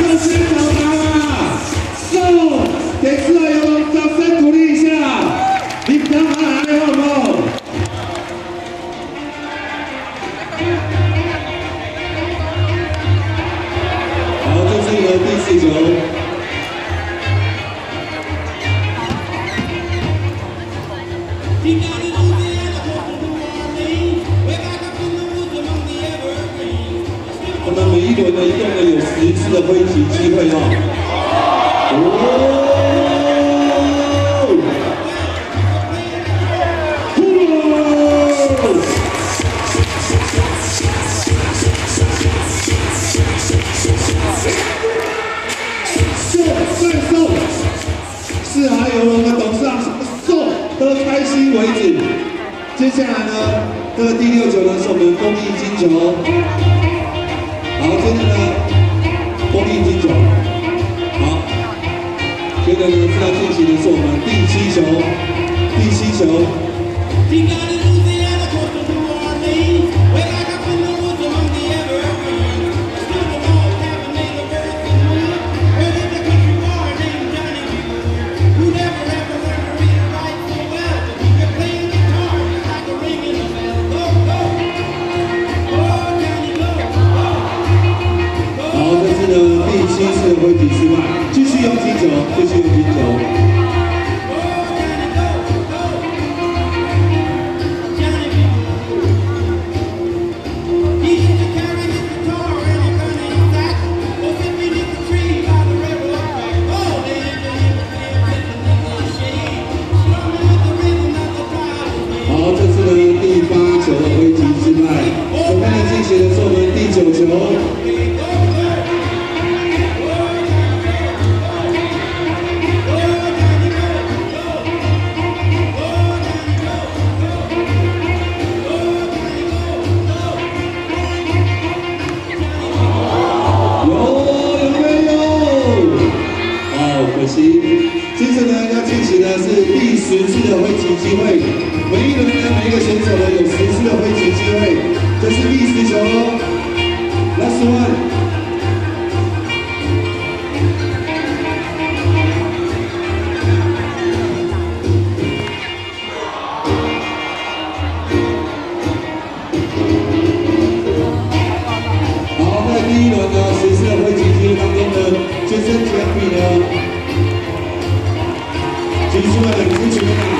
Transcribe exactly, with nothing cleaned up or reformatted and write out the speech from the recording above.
要先找他啊！送给自由龙掌声鼓励一下，你等下来好不好？好，这是一个第四球。 他们每一轮呢，一共呢有十次的挥击机会哦。哦！送再送，是还有我们董事长送得开心为止。接下来呢，这个第六球呢是我们公益金球。 好，接着呢，公益金球。好，接着呢是要进行的是我们第七球，第七球。第七次的挥击失败，继续用金球，继续用金球。好，这次呢第八球的挥击失败，准备呢进行的是我们第九球。 可惜，接着呢要进行的是第十次的挥击机会。每一轮呢，每一个选手呢有十次的挥击机会。这是第十球哦 ，last one。好，在第一轮呢十次的挥击机会当中呢，决胜奖品呢。 提出了两支球。